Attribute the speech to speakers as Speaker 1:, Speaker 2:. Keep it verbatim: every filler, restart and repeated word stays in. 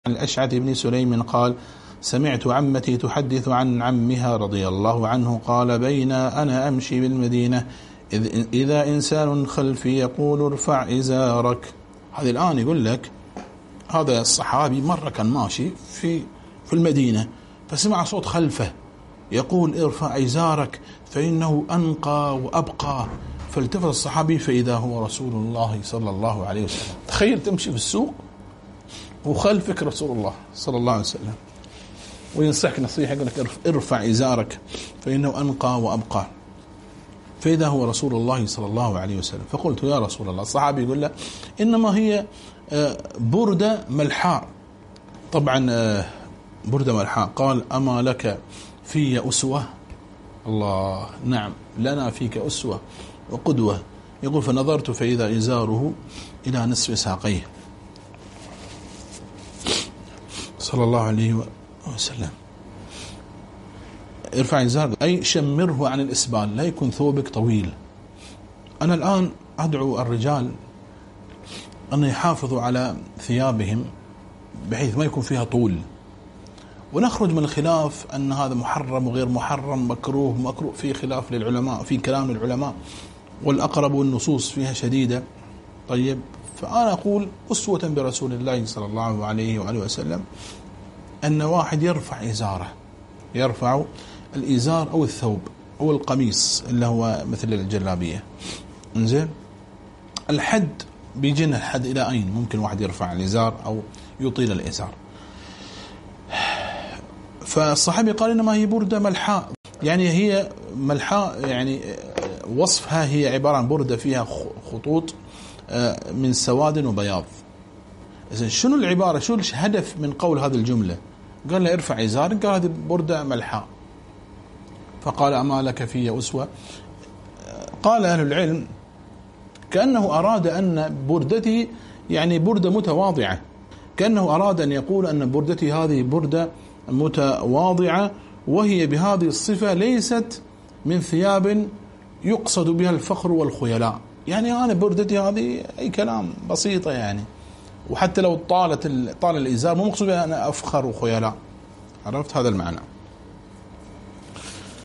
Speaker 1: عن الأشعث بن سليم قال: سمعت عمتي تحدث عن عمها رضي الله عنه قال: بين أنا أمشي بالمدينة إذ إذا إنسان خلفي يقول: ارفع إزارك. هذا الآن يقول لك هذا الصحابي مرة كان ماشي في في المدينة فسمع صوت خلفه يقول: ارفع إزارك فإنه أنقى وأبقى. فالتفت الصحابي فإذا هو رسول الله صلى الله عليه وسلم. تخيل تمشي في السوق وخلفك رسول الله صلى الله عليه وسلم وينصحك نصيحة يقول لك: ارفع إزارك فإنه أنقى وأبقى. فإذا هو رسول الله صلى الله عليه وسلم. فقلت: يا رسول الله. الصحابي يقول له: إنما هي بردة ملحاء. طبعا بردة ملحاء. قال: أما لك في أسوة؟ الله، نعم لنا فيك أسوة وقدوة. يقول: فنظرت فإذا إزاره إلى نصف ساقيه صلى الله عليه وسلم. ارفع إزارك أي شمره عن الإسبال، لا يكون ثوبك طويل. أنا الآن أدعو الرجال أن يحافظوا على ثيابهم بحيث ما يكون فيها طول، ونخرج من الخلاف أن هذا محرم وغير محرم، مكروه مكروه، في خلاف للعلماء، في كلام للعلماء، والأقرب والنصوص فيها شديدة. طيب، فأنا أقول أسوة برسول الله صلى الله عليه وآله وسلم أن واحد يرفع إزاره، يرفع الإزار أو الثوب أو القميص اللي هو مثل الجلابية. انزين، الحد بيجينا الحد إلى أين ممكن واحد يرفع الإزار أو يطيل الإزار. فالصحابي قال: إنما هي بردة ملحاء. يعني هي ملحاء، يعني وصفها هي عبارة عن بردة فيها خطوط من سواد وبياض. إذن شنو العبارة، شو الهدف من قول هذه الجملة؟ قال له: ارفع إزارك. قال: هذه بردة ملحاء. فقال: أما لك في أسوة؟ قال أهل العلم كأنه أراد أن بردتي يعني بردة متواضعة، كأنه أراد أن يقول أن بردتي هذه بردة متواضعة، وهي بهذه الصفة ليست من ثياب يقصد بها الفخر والخيلاء. يعني أنا بردتي هذه أي كلام بسيطة يعني، وحتى لو طالت طال الإزار مو مقصود أنا أفخر وخيلاء. عرفت هذا المعنى؟